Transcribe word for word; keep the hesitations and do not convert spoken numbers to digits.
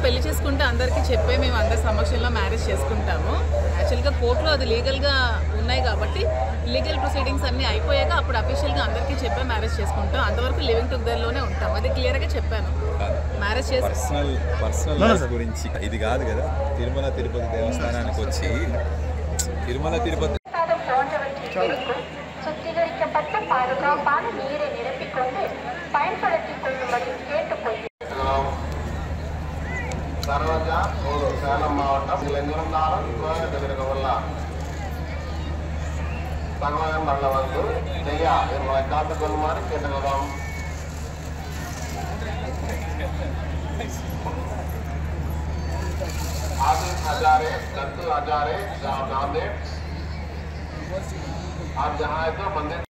పెళ్లి చేసుకుంటే అందరికీ చెప్పే మేము అందరి సమక్షంలో మ్యారేజ్ చేసుకుంటాము. యాక్చువల్గా కోర్టులో అది లీగల్గా ఉన్నాయి కాబట్టి లీగల్ ప్రొసీడింగ్స్ అన్నీ అయిపోయాక అప్పుడు అఫీషియల్గా అందరికీ చెప్పే మ్యారేజ్ చేసుకుంటాం. అంతవరకు లివింగ్ టుగెదర్లోనే ఉంటాం. అది క్లియర్గా చెప్పాను. మ్యారేజ్ చేసి పర్సనల్ పర్సనల్ లైఫ్ గురించి ఇది కాదు కదా. తిరుమల తిరుపతి దేవస్థానానికి వచ్చి తిరుమల తిరుపతి சுத்திகரிக்கப்பட்ட பாதுகாப்பான நீரை நிரப்பிக்கொண்டு பயன்படுத்திக் கொள்ளும்படி கேட்டுக்கொள்கிறேன். சரோஜா ஒரு சேலம் மாவட்டம் இதில் எங்கிருந்தாலும் கோயம்புத்தூருக்கு வரலாம். தகவல் நல்ல வந்து ஜெயா என்பதை காத்துக்கொள்ளுமாறு கேட்டுக்கிறோம். आदित्य हजारे, दत्तू हजारे, नांदेड़। आप जहाँ है तो मंदिर